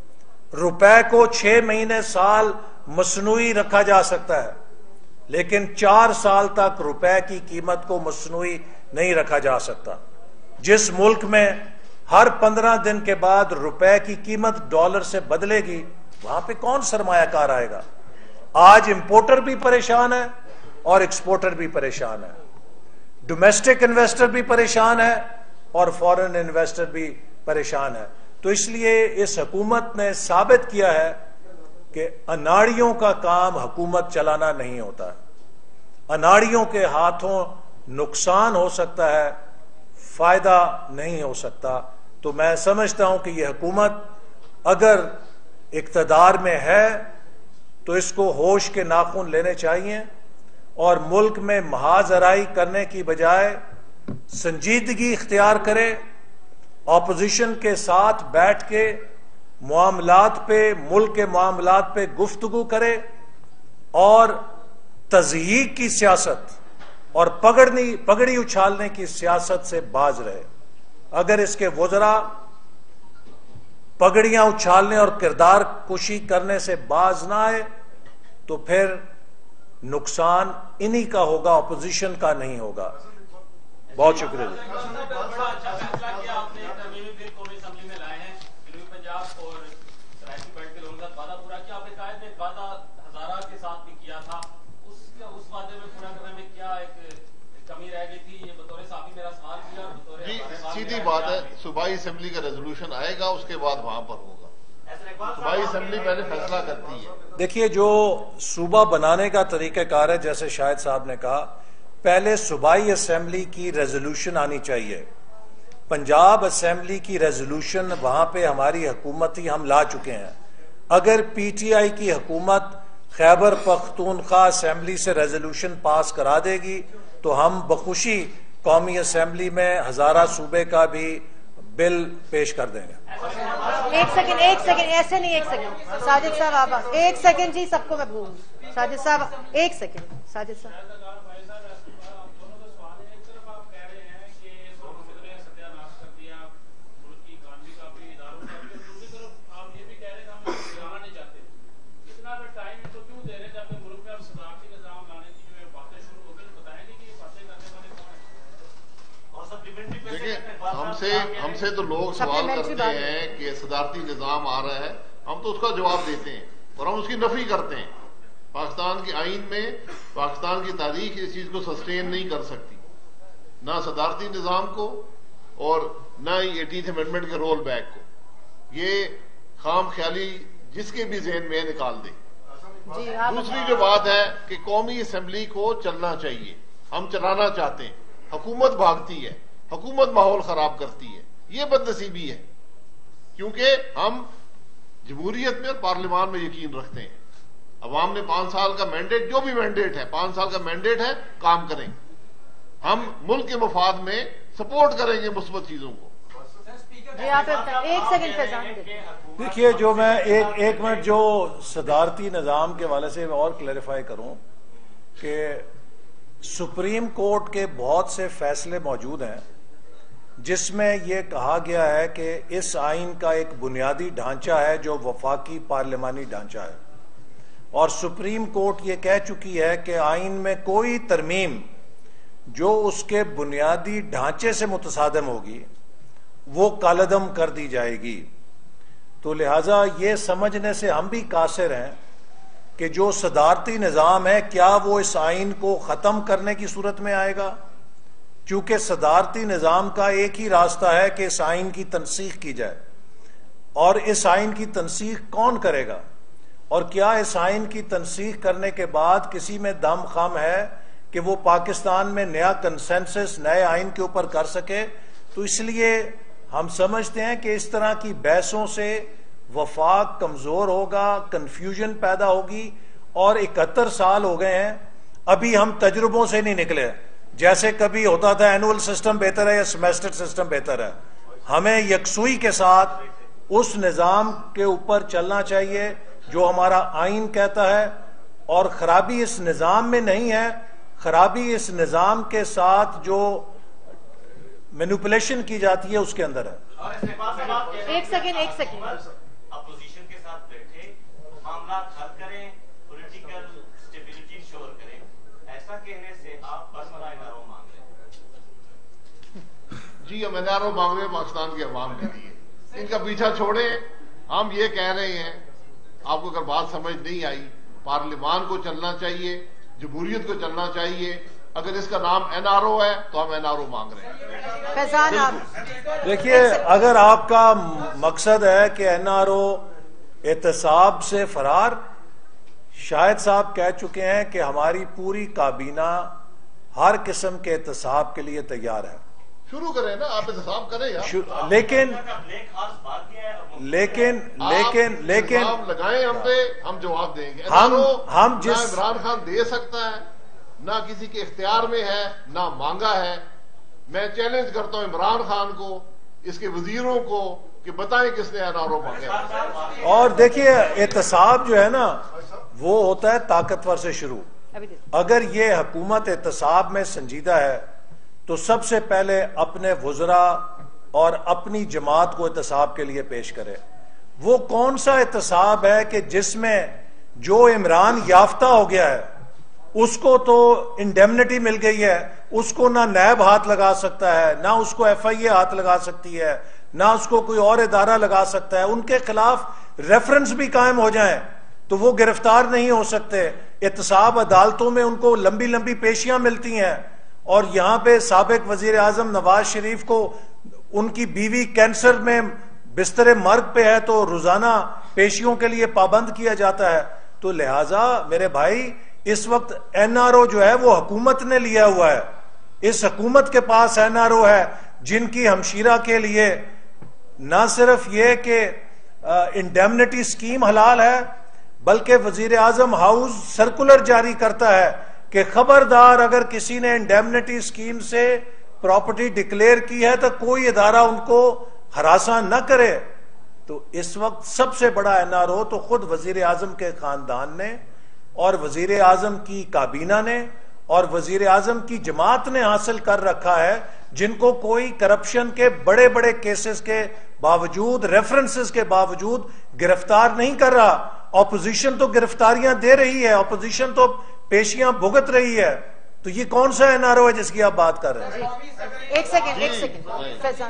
روپے کو چھ مہینے سال مصنوعی رکھا جا سکتا ہے، لیکن چار سال تک روپے کی قیمت کو مصنوعی نہیں رکھا جا سکتا۔ جس ملک میں ہر پندرہ دن کے بعد روپے کی قیمت ڈالر سے بدلے گی، وہاں پہ کون سرمایہ کار آئے گا؟ آج امپورٹر بھی پریشان ہے اور ایکسپورٹر بھی پریشان ہے، ڈومیسٹک انویسٹر بھی پریشان ہے اور فورن انویسٹر بھی پریشان ہے۔ تو تو اس لیے اس حکومت نے ثابت کیا ہے کہ اناڑیوں کا کام حکومت چلانا نہیں ہوتا ہے. اناڑیوں کے ہاتھوں نقصان ہو سکتا ہے، فائدہ نہیں ہو سکتا. تو میں سمجھتا ہوں کہ یہ حکومت اگر اقتدار میں ہے تو اس کو ہوش کے ناخن لینے چاہیے اور ملک میں محاذ آرائی کرنے کی بجائے سنجیدگی اختیار کرے، اپوزیشن کے ساتھ بیٹھ کے معاملات پہ، ملک کے معاملات پہ گفتگو کرے اور تضحیک کی سیاست اور پگڑنی پگڑی اچھالنے کی سیاست سے باز رہے. اگر اس کے وزراء پگڑیاں اچھالنے اور کردار کشی کرنے سے باز نہ آئے تو پھر نقصان انہی کا ہوگا، اپوزیشن کا نہیں ہوگا. بہت شکریہ. جی سیدھی بات ہے، صوبائی اسمبلی کا ریزولوشن آئے گا، اس کے بعد وہاں پر ہوگا. صوبائی اسمبلی پہلے فیصلہ کرتی ہے. دیکھیے جو صوبہ بنانے کا طریقہ کار ہے، جیسے شاہد صاحب نے کہا، پہلے صوبائی اسمبلی کی ریزولوشن آنی چاہیے. پنجاب اسمبلی کی ریزولوشن وہاں پہ ہماری حکومتی ہم لا چکے ہیں. اگر پی ٹی آئی کی حکومت خیبر پختونخوا اسمبلی سے ریزولوشن پاس کرا دے گی تو ہم بخوشی قومی اسمبلی میں ہزارہ صوبے کا بھی بل پیش کر دیں گے. ایک سیکنڈ ایک سیکنڈ ایسے نہیں، ایک سیکنڈ ساجد صاحب، آپ ایک سیکنڈ جی، سب کو میں بھول ساجد صاحب ایک سیکنڈ. ساجد صاحب ہم سے ہم سے تو لوگ سوال کرتے ہیں کہ صدارتی نظام آ رہا ہے، ہم تو اس کا جواب دیتے ہیں اور ہم اس کی نفی کرتے ہیں. پاکستان کے آئین میں پاکستان کی تاریخ اس چیز کو سسٹین نہیں کر سکتی، نہ صدارتی نظام کو اور نہ ہی ایٹینتھ امینڈمنٹ کے رول بیک کو. یہ خام خیالی جس کے بھی ذہن میں نکال دے. دوسری جو بات ہے کہ قومی اسمبلی کو چلنا چاہیے، ہم چلانا چاہتے ہیں، حکومت بھاگتی ہے، حکومت ماحول خراب کرتی ہے. یہ بد نصیبی ہے کیونکہ ہم جمہوریت میں اور پارلیمان میں یقین رکھتے ہیں. عوام نے پانچ سال کا مینڈیٹ، جو بھی مینڈیٹ ہے، پانچ سال کا مینڈیٹ ہے، کام کریں. ہم ملک کے مفاد میں سپورٹ کریں گے مثبت چیزوں کو. ایک سیکنڈ پہ دیکھیے جو میں ایک ایک منٹ جو صدارتی نظام کے حوالے سے اور کلیریفائی کروں کہ سپریم کورٹ کے بہت سے فیصلے موجود ہیں جس میں یہ کہا گیا ہے کہ اس آئین کا ایک بنیادی ڈھانچہ ہے جو وفاقی پارلیمانی ڈھانچہ ہے، اور سپریم کورٹ یہ کہہ چکی ہے کہ آئین میں کوئی ترمیم جو اس کے بنیادی ڈھانچے سے متصادم ہوگی وہ کالعدم کر دی جائے گی. تو لہٰذا یہ سمجھنے سے ہم بھی قاصر ہیں کہ جو صدارتی نظام ہے کیا وہ اس آئین کو ختم کرنے کی صورت میں آئے گا، چونکہ صدارتی نظام کا ایک ہی راستہ ہے کہ اس آئین کی تنسیخ کی جائے. اور اس آئین کی تنسیخ کون کرے گا، اور کیا اس آئین کی تنسیخ کرنے کے بعد کسی میں دم خم ہے کہ وہ پاکستان میں نیا کنسنسس نئے آئین کے اوپر کر سکے. تو اس لیے ہم سمجھتے ہیں کہ اس طرح کی بحثوں سے وفاق کمزور ہوگا، کنفیوژن پیدا ہوگی. اور اکہتر سال ہو گئے ہیں، ابھی ہم تجربوں سے نہیں نکلے. جیسے کبھی ہوتا تھا اینول سسٹم بہتر ہے یا سیمیسٹر سسٹم بہتر ہے، ہمیں یکسوئی کے ساتھ اس نظام کے اوپر چلنا چاہیے جو ہمارا آئین کہتا ہے. اور خرابی اس نظام میں نہیں ہے، خرابی اس نظام کے ساتھ جو مینوپولیشن کی جاتی ہے اس کے اندر ہے. ایک سیکنڈ ایک سیکنڈ اپوزیشن کے ساتھ بیٹھے معاملات حل کریں، پولیٹیکل اسٹیبلٹی انشور کریں. ایسا کہنے سے آپ برسرائے نارو مانگ رہے ہیں. جی ہم نارو مانگ رہے ہیں پاکستان کے عوام کے لیے. ان کا پیچھا چھوڑیں. ہم یہ کہہ رہے ہیں، آپ کو اگر بات سمجھ نہیں آئی، پارلیمان کو چلنا چاہیے، جمہوریت کو چلنا چاہیے، اگر اس کا نام این آر او ہے تو ہم این آر او مانگ رہے ہیں. فیضان آپ دیکھیے اگر آپ کا مقصد ہے کہ این آر او احتساب سے فرار، شاہد صاحب کہہ چکے ہیں کہ ہماری پوری کابینہ ہر قسم کے احتساب کے لیے تیار ہے. شروع کریں نا، آپ احتساب کریں یار. لیکن لیکن لیکن لیکن لگائیں ہم پہ، ہم جواب دیں گے. ہم ہم جس عمران خان دے سکتا ہے نہ کسی کے اختیار میں ہے نہ مانگا ہے. میں چیلنج کرتا ہوں عمران خان کو، اس کے وزیروں کو، کہ بتائیں کس نے این آر او مانگا. اور دیکھیے احتساب جو ہے نا وہ ہوتا ہے طاقتور سے شروع. اگر یہ حکومت احتساب میں سنجیدہ ہے تو سب سے پہلے اپنے وزراء اور اپنی جماعت کو احتساب کے لیے پیش کرے. وہ کون سا احتساب ہے کہ جس میں جو عمران یافتہ ہو گیا ہے اس کو تو انڈیمنٹی مل گئی ہے، اس کو نہ نیب ہاتھ لگا سکتا ہے، نہ اس کو ایف آئی اے ہاتھ لگا سکتی ہے، نہ اس کو کوئی اور ادارہ لگا سکتا ہے. ان کے خلاف ریفرنس بھی قائم ہو جائیں تو وہ گرفتار نہیں ہو سکتے. احتساب عدالتوں میں ان کو لمبی لمبی پیشیاں ملتی ہیں، اور یہاں پہ سابق وزیر اعظم نواز شریف کو ان کی بیوی کینسر میں بستر مرگ پہ ہے تو روزانہ پیشیوں کے لیے پابند کیا جاتا ہے. تو لہٰذا میرے بھائی اس وقت این آر او جو ہے وہ حکومت نے لیا ہوا ہے. اس حکومت کے پاس این آر او ہے جن کی ہمشیرہ کے لیے نہ صرف یہ کہ انڈیمنٹی سکیم حلال ہے بلکہ وزیر اعظم ہاؤس سرکولر جاری کرتا ہے کہ خبردار اگر کسی نے انڈیمنٹی سکیم سے پراپرٹی ڈکلیئر کی ہے تو کوئی ادارہ ان کو ہراساں نہ کرے. تو اس وقت سب سے بڑا این آر او تو خود وزیر اعظم کے خاندان نے اور وزیر اعظم کی کابینہ نے اور وزیر اعظم کی جماعت نے حاصل کر رکھا ہے، جن کو کوئی کرپشن کے بڑے بڑے کیسز کے باوجود، ریفرنسز کے باوجود گرفتار نہیں کر رہا. اپوزیشن تو گرفتاریاں دے رہی ہے، اپوزیشن تو پیشیاں بھگت رہی ہے. تو یہ کون سا این آر او ہے جس کی آپ بات کر رہے ہیں؟ ایک سیکنڈ ایک سیکنڈ فیضان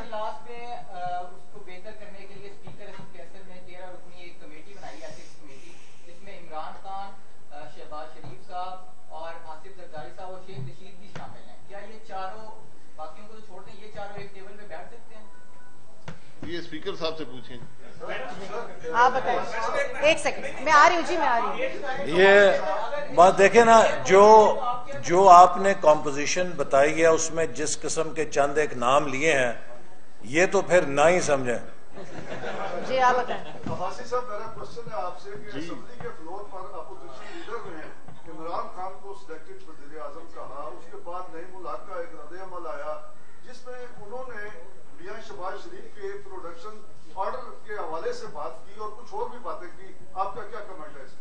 یہ اسپیکر صاحب سے پوچھیں. آپ بتائیں. ایک سیکنڈ میں آ رہی ہوں جی میں آ رہی ہوں. یہ بات دیکھیں نا، جو جو آپ نے کمپوزیشن بتائی ہے اس میں جس قسم کے چند ایک نام لیے ہیں یہ تو پھر نہ ہی سمجھیں. جی آپ بتائیں. عباسی صاحب میرا کوشچن ہے آپ سے کہ اسمبلی کے فلور پر اپوزیشن لیڈر نے عمران خان کو سلیکٹڈ وزیر اعظم کہا، اس کے بعد نئی ملک کا ایک رد عمل آیا جس میں انہوں نے میاں شہباز شریف کے پروڈکشن آرڈر کے حوالے سے بات کی اور کچھ اور بھی باتیں کی. آپ کا کیا کمنٹ ہے اس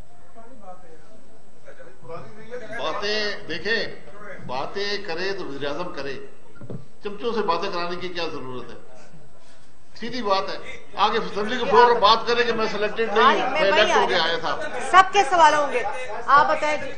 کے؟ باتیں دیکھیں، باتیں کرے تو وزیر اعظم کرے، چمچوں سے باتیں کرانے کی کیا ضرورت ہے؟ سیدھی بات ہے. آگے اسمبلی کے فلور پر بات کریں کہ میں سلیکٹڈ نہیں ہوں، میں الیکٹ ہو کے آیا تھا. سب کے سوال ہوں گے، آپ بتائیں جی.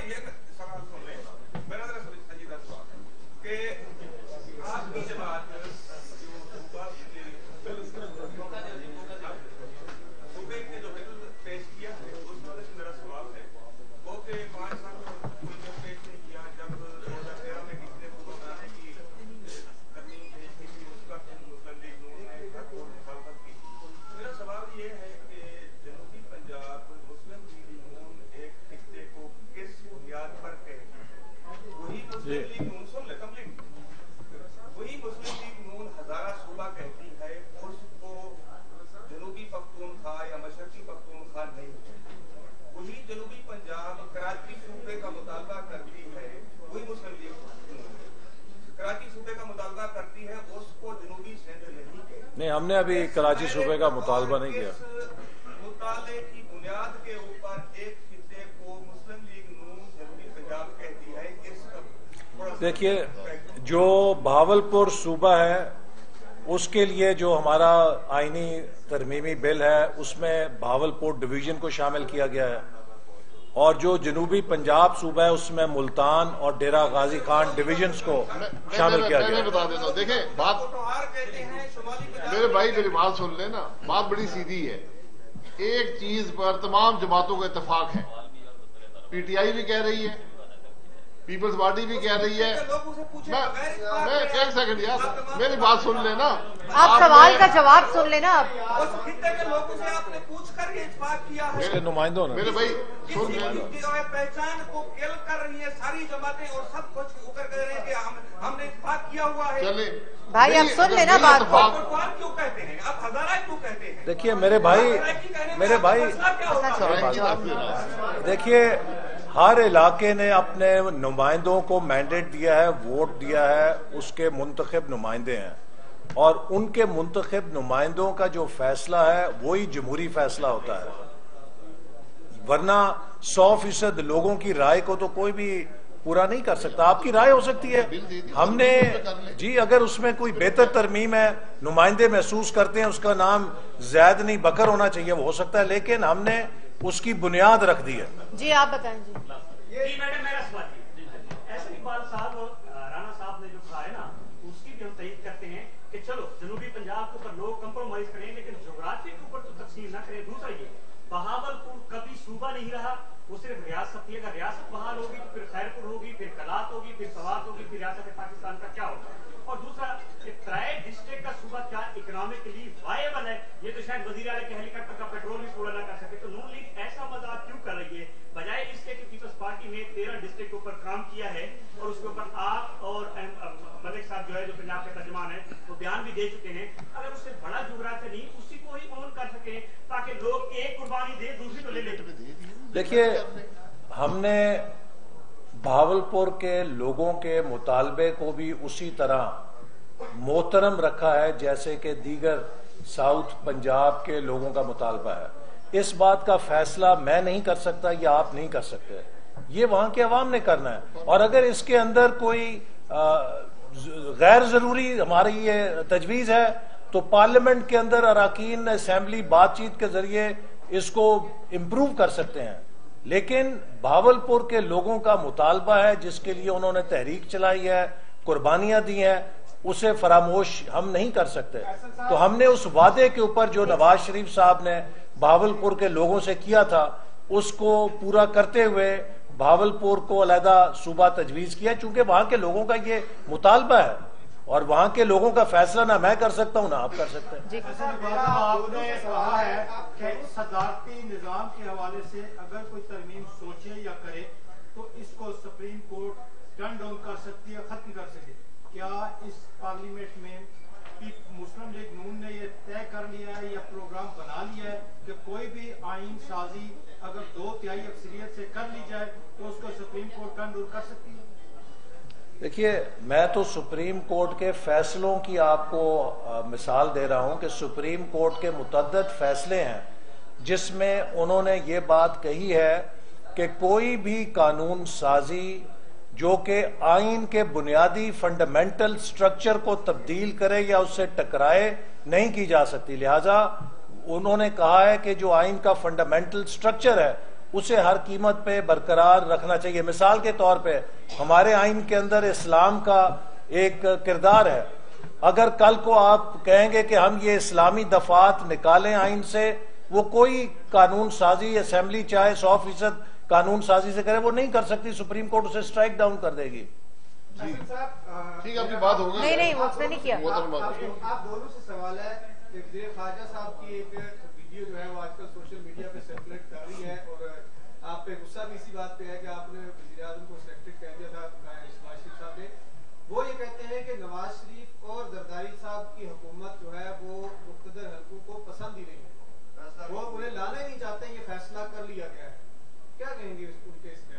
نہیں، ہم نے ابھی کراچی صوبے کا مطالبہ نہیں کیا. مطالبے کی بنیاد کے اوپر ایک خطے کو مسلم لیگ نون جنوبی پنجاب کہتی ہے. دیکھیے جو بہاولپور صوبہ ہے اس کے لیے جو ہمارا آئینی ترمیمی بل ہے اس میں بہاولپور ڈویژن کو شامل کیا گیا ہے، اور جو جنوبی پنجاب صوبہ ہے اس میں ملتان اور ڈیرہ غازی خان ڈویژنز کو شامل کیا گیا ہے. میں بتا دیتا ہوں، دیکھیں بات، میرے بھائی میری بات سن لیں نا، بات بڑی سیدھی ہے. ایک چیز پر تمام جماعتوں کا اتفاق ہے، پی ٹی آئی بھی کہہ رہی ہے، پیپلز پارٹی بھی کہہ رہی ہے. میں میں ایک سیکنڈ یار میری بات سن لینا. آپ سوال کا جواب سن لینا. آپ اس خطے کے لوگوں سے آپ نے پوچھ کر یہ اتفاق کیا ہے. میرے نمائندوں نے میرے بھائی سن کسی لینا. کی جو ہے پہچان کو کل کر رہی ہیں ساری جماعتیں اور سب کچھ ہو کر کہہ رہے ہیں کہ ہم ہم نے اتفاق کیا ہوا ہے. چلے بھائی آپ سن لینا بات کو. آپ کیوں کہتے ہیں؟ آپ ہزارہ کیوں کہتے ہیں؟ دیکھیے میرے بھائی میرے بھائی دیکھیے ہر علاقے نے اپنے نمائندوں کو مینڈیٹ دیا ہے, ووٹ دیا ہے, اس کے منتخب نمائندے ہیں اور ان کے منتخب نمائندوں کا جو فیصلہ ہے وہی جمہوری فیصلہ ہوتا ہے. ورنہ سو فیصد لوگوں کی رائے کو تو کوئی بھی پورا نہیں کر سکتا. آپ کی رائے ہو سکتی ہے, ہم نے جی اگر اس میں کوئی بہتر ترمیم ہے, نمائندے محسوس کرتے ہیں اس کا نام زید نہیں بکر ہونا چاہیے, وہ ہو سکتا ہے, لیکن ہم نے اس کی بنیاد رکھ دی ہے. جی آپ بتائیں. جی جی میڈم میرا سوال ایسے اقبال صاحب اور رانا صاحب نے جو کہا ہے نا اس کی بھی ہم تائید کرتے ہیں کہ چلو جنوبی پنجاب کے اوپر لوگ کمپرومائز کریں لیکن جغرافیہ کے اوپر تو تقسیم نہ کریں. دوسرا یہ بہاول پور کبھی صوبہ نہیں رہا, وہ صرف ریاست تھی. اگر ریاست بحال ہوگی تو پھر خیر پور ہوگی, پھر کلات ہوگی, پھر سوات ہوگی, پھر ریاست پاکستان کا کیا ہوگا؟ اور دوسرا ترائے ڈسٹرکٹ کا صوبہ کیا اکنامکلی وائبل ہے؟ یہ تو شاید وزیر اعلیٰ کے ہیلی کاپٹر کا پیٹرول بھی پورا نہ کر سکے. تو نون لیگ ایسا مذاق کیوں کر رہی ہے بجائے اس کے کہ پیپلز پارٹی نے تیرہ ڈسٹرکٹ کے اوپر کام کیا ہے اور اس کے اوپر آپ اور ملک صاحب جو ہے جو پنجاب کے ترجمان ہیں وہ بیان بھی دے چکے ہیں. اگر اس سے بڑا جغرافیہ نہیں اسی کو ہی اون کر سکیں تاکہ لوگ ایک قربانی دے دوسری تو لے لے. دیکھیے ہم نے بہاولپور کے لوگوں کے مطالبے کو بھی اسی طرح محترم رکھا ہے جیسے کہ دیگر ساؤتھ پنجاب کے لوگوں کا مطالبہ ہے. اس بات کا فیصلہ میں نہیں کر سکتا یا آپ نہیں کر سکتے, یہ وہاں کے عوام نے کرنا ہے. اور اگر اس کے اندر کوئی غیر ضروری ہماری یہ تجویز ہے تو پارلیمنٹ کے اندر اراکین اسمبلی بات چیت کے ذریعے اس کو امپروو کر سکتے ہیں. لیکن بہاولپور کے لوگوں کا مطالبہ ہے جس کے لیے انہوں نے تحریک چلائی ہے, قربانیاں دی ہیں, اسے فراموش ہم نہیں کر سکتے. تو ہم نے اس وعدے کے اوپر جو نواز شریف صاحب نے بہاولپور کے لوگوں سے کیا تھا اس کو پورا کرتے ہوئے بہاولپور کو علیحدہ صوبہ تجویز کیا, چونکہ وہاں کے لوگوں کا یہ مطالبہ ہے اور وہاں کے لوگوں کا فیصلہ نہ میں کر سکتا ہوں نہ آپ کر سکتے ہیں. آپ نے کہا ہے کہ صدارتی نظام کے حوالے سے اگر کوئی ترمیم سوچے یا کرے تو اس کو سپریم کورٹ ٹرن ڈاؤن کر سکتی ہے, ختم کر سکتی. کیا اس پارلیمنٹ میں مسلم لیگ نون نے یہ طے کر لیا ہے یا پروگرام بنا لیا ہے کہ کوئی بھی آئین سازی اگر دو تہائی اکثریت سے کر لی جائے تو اس کو سپریم کورٹ ٹرن ڈاؤن کر سکتی ہے؟ دیکھیے میں تو سپریم کورٹ کے فیصلوں کی آپ کو مثال دے رہا ہوں کہ سپریم کورٹ کے متعدد فیصلے ہیں جس میں انہوں نے یہ بات کہی ہے کہ کوئی بھی قانون سازی جو کہ آئین کے بنیادی فنڈامنٹل سٹرکچر کو تبدیل کرے یا اس سے ٹکرائے نہیں کی جا سکتی. لہذا انہوں نے کہا ہے کہ جو آئین کا فنڈامنٹل سٹرکچر ہے اسے ہر قیمت پہ برقرار رکھنا چاہیے. مثال کے طور پہ ہمارے آئین کے اندر اسلام کا ایک کردار ہے. اگر کل کو آپ کہیں گے کہ ہم یہ اسلامی دفعات نکالیں آئین سے, وہ کوئی قانون سازی اسمبلی چاہے سو فیصد قانون سازی سے کرے وہ نہیں کر سکتی, سپریم کورٹ اسے اسٹرائک ڈاؤن کر دے گی. ٹھیک ہے آپ کی بات ہوگی. نہیں نہیں وہ نہیں کیا. آپ دونوں سے سوال ہے کہ وزیر خارجہ صاحب کی ایک ویڈیو جو ہے وہ آج کل سوشل میڈیا پہ سرکولیٹ کر رہی ہے اور آپ پہ غصہ بھی اسی بات پہ ہے کہ آپ نے وزیر اعظم کو سلیکٹڈ کہہ دیا تھا نواز شریف صاحب نے. وہ یہ کہتے ہیں کہ نواز شریف اور زرداری صاحب کی حکومت جو ہے وہ مقتدر حلقوں کو پسند ہی نہیں ہے, وہ انہیں لانا ہی نہیں چاہتے, یہ فیصلہ کر لیا گیا ہے. کیا کہیں گے ان کے اس میں؟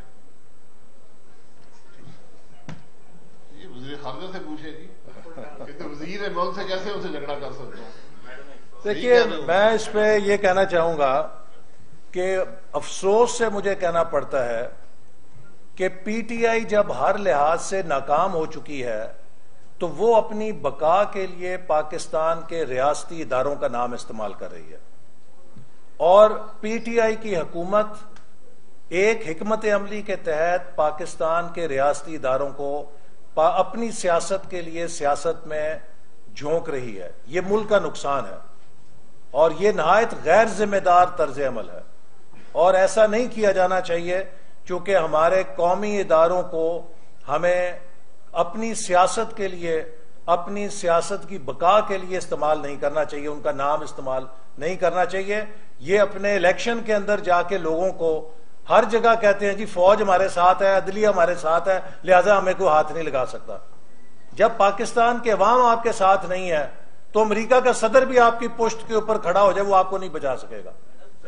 یہ وزیر خارجہ سے پوچھے جی, کہ وزیر ہے میں ان سے کیسے ان سے جھگڑا کر سکتا ہوں. دیکھیے میں اس پہ یہ کہنا چاہوں گا کہ افسوس سے مجھے کہنا پڑتا ہے کہ پی ٹی آئی جب ہر لحاظ سے ناکام ہو چکی ہے تو وہ اپنی بقا کے لیے پاکستان کے ریاستی اداروں کا نام استعمال کر رہی ہے. اور پی ٹی آئی کی حکومت ایک حکمت عملی کے تحت پاکستان کے ریاستی اداروں کو اپنی سیاست کے لیے سیاست میں جھونک رہی ہے. یہ ملک کا نقصان ہے اور یہ نہایت غیر ذمہ دار طرز عمل ہے اور ایسا نہیں کیا جانا چاہیے, چونکہ ہمارے قومی اداروں کو ہمیں اپنی سیاست کے لیے، اپنی سیاست کی بقا کے لیے استعمال نہیں کرنا چاہیے، ان کا نام استعمال نہیں کرنا چاہیے. یہ اپنے الیکشن کے اندر جا کے لوگوں کو ہر جگہ کہتے ہیں جی فوج ہمارے ساتھ ہے، عدلیہ ہمارے ساتھ ہے، لہذا ہمیں کوئی ہاتھ نہیں لگا سکتا. جب پاکستان کے عوام آپ کے ساتھ نہیں ہے تو امریکہ کا صدر بھی آپ کی پشت کے اوپر کھڑا ہو جائے، وہ آپ کو نہیں بچا سکے گا.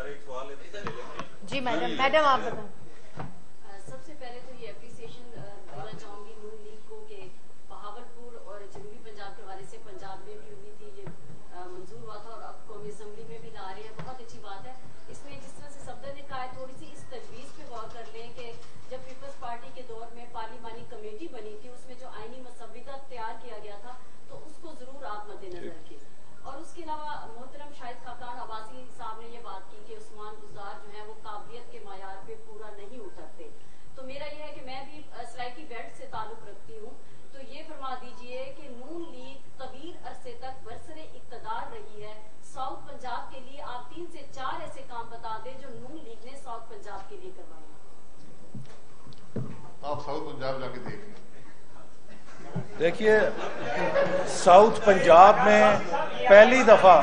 جی میڈم میڈم آپ بتائیں. سب سے پہلے تو یہ اپریسیشن دینا چاہوں گی نون لیگ کو کہ بہاولپور اور جنوبی پنجاب کے حوالے سے پنجاب میں بھی ہوئی تھی، یہ منظور ہوا تھا اور اب قومی اسمبلی میں بھی لا رہے ہیں. بہت اچھی بات ہے. اس میں جس طرح سے صفدر نے کہا ہے تھوڑی سی اس تجویز پہ غور کر لیں کہ جب پیپلز پارٹی کے دور میں پارلیمانی کمیٹی بنی تھی، اس میں جو آئینی مسودہ تیار کیا گیا تھا تو اس کو ضرور آپ مد نظر رکھیں. اور اس کے علاوہ محترم شاہد خاقان عباسی صاحب نے یہ بات کی کہ عثمان گزار جو ہیں وہ قابلیت کے معیار پہ پورا نہیں اترتے. تو میرا یہ ہے کہ میں بھی سلائٹلی بیلٹ سے تعلق رکھتی ہوں، تو یہ فرما دیجئے کہ نون لیگ طویل عرصے تک برسر اقتدار رہی ہے. ساؤتھ پنجاب کے لیے آپ تین سے چار ایسے کام بتا دیں جو نون لیگ نے ساؤتھ پنجاب کے لیے کروائے. آپ ساؤتھ پنجاب جا کے دیکھ لیں. دیکھیے ساؤتھ پنجاب میں پہلی دفعہ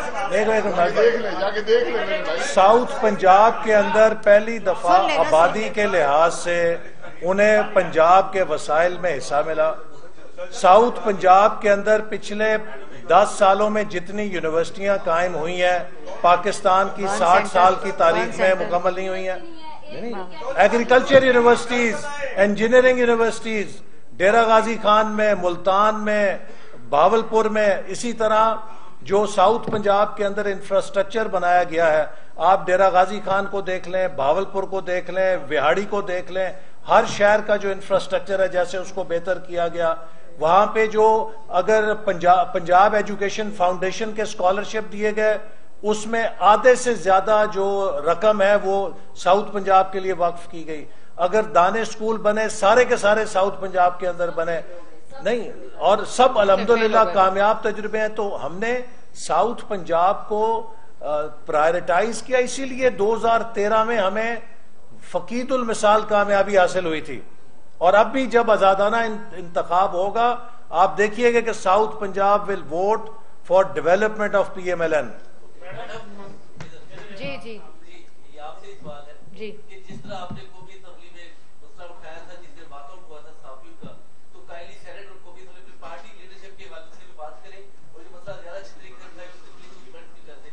ساؤتھ پنجاب کے اندر پہلی دفعہ آبادی کے لحاظ سے انہیں پنجاب کے وسائل میں حصہ ملا. ساؤتھ پنجاب کے اندر پچھلے دس سالوں میں جتنی یونیورسٹیاں قائم ہوئی ہیں پاکستان کی ساٹھ سال کی تاریخ میں مکمل نہیں ہوئی ہیں. Agriculture universities, engineering universities Dera Ghazi Khan میں، ملتان میں، بہاولپور میں، اسی طرح جو ساؤتھ پنجاب کے اندر انفراسٹرکچر بنایا گیا ہے، آپ ڈیرہ غازی خان کو دیکھ لیں، بہاولپور کو دیکھ لیں، وہاڑی کو دیکھ لیں، ہر شہر کا جو انفراسٹرکچر ہے جیسے اس کو بہتر کیا گیا. وہاں پہ جو اگر پنجاب پنجاب ایجوکیشن فاؤنڈیشن کے اسکالرشپ دیے گئے اس میں آدھے سے زیادہ جو رقم ہے وہ ساؤتھ پنجاب کے لیے وقف کی گئی. اگر دانے اسکول بنے سارے کے سارے ساؤتھ پنجاب کے اندر بنے نہیں، اور سب الحمدللہ کامیاب تجربے ہیں. تو ہم نے ساؤتھ پنجاب کو پرائرٹائز کیا، اسی لیے دو ہزار تیرہ میں ہمیں فقید المثال کامیابی حاصل ہوئی تھی. اور اب بھی جب آزادانہ انتخاب ہوگا آپ دیکھیے گا کہ south Punjab will vote for development of P M L N. جی جی جی جس طرح آپ نے قومی اسمبلی میں مسئلہ اٹھایا تھا جس سے بات آؤٹ ہوا تھا صحافیوں کا، تو کائنڈلی سینیٹ اور قومی اسمبلی میں پارٹی لیڈرشپ کے حوالے سے بھی بات کریں اور یہ مسئلہ زیادہ اچھی طریقے سے اٹھائے اس سے پلیز کمنٹ بھی کر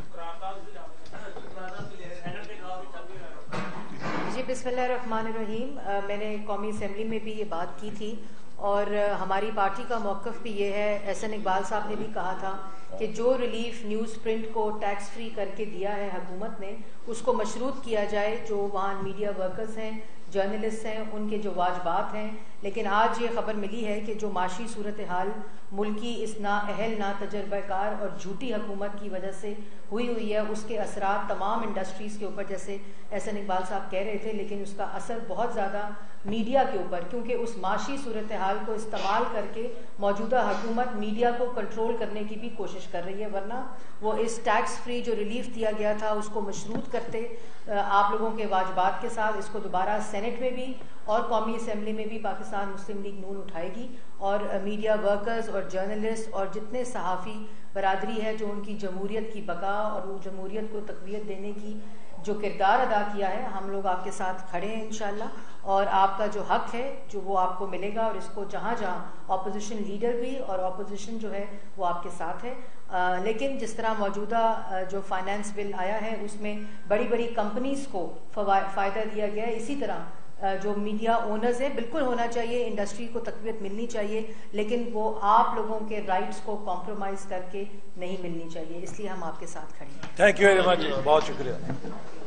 دیں. جی بسم اللہ الرحمن الرحیم. میں نے قومی اسمبلی میں بھی یہ بات کی تھی اور ہماری پارٹی کا موقف بھی یہ ہے. احسن اقبال صاحب نے بھی کہا تھا کہ جو ریلیف نیوز پرنٹ کو ٹیکس فری کر کے دیا ہے حکومت نے اس کو مشروط کیا جائے. جو وہاں میڈیا ورکرز ہیں، جرنلسٹ ہیں، ان کے جو واجبات ہیں. لیکن آج یہ خبر ملی ہے کہ جو معاشی صورتحال ملکی اس نا اہل نا تجربہ کار اور جھوٹی حکومت کی وجہ سے ہوئی ہوئی ہے، اس کے اثرات تمام انڈسٹریز کے اوپر جیسے احسن اقبال صاحب کہہ رہے تھے، لیکن اس کا اثر بہت زیادہ میڈیا کے اوپر، کیونکہ اس معاشی صورتحال کو استعمال کر کے موجودہ حکومت میڈیا کو کنٹرول کرنے کی بھی کوشش کر رہی ہے. ورنہ وہ اس ٹیکس فری جو ریلیف دیا گیا تھا اس کو مشروط کرتے آپ لوگوں کے واجبات کے ساتھ. اس کو دوبارہ سینٹ میں بھی اور قومی اسمبلی میں بھی پاکستان مسلم لیگ نون اٹھائے گی اور میڈیا ورکرز اور جرنلسٹ اور جتنے صحافی برادری ہے جو ان کی جمہوریت کی بقا اور وہ جمہوریت کو تقویت دینے کی جو کردار ادا کیا ہے، ہم لوگ آپ کے ساتھ کھڑے ہیں انشاءاللہ. اور آپ کا جو حق ہے جو وہ آپ کو ملے گا اور اس کو جہاں جہاں اپوزیشن لیڈر بھی اور اپوزیشن جو ہے وہ آپ کے ساتھ ہے. آ, لیکن جس طرح موجودہ جو فائنانس بل آیا ہے اس میں بڑی بڑی کمپنیز کو فائدہ دیا گیا ہے. اسی طرح جو میڈیا اونرز ہیں بالکل ہونا چاہیے، انڈسٹری کو تقویت ملنی چاہیے، لیکن وہ آپ لوگوں کے رائٹس کو کمپرومائز کر کے نہیں ملنی چاہیے. اس لیے ہم آپ کے ساتھ کھڑے ہیں. تھینک یو ویری مچ، بہت شکریہ.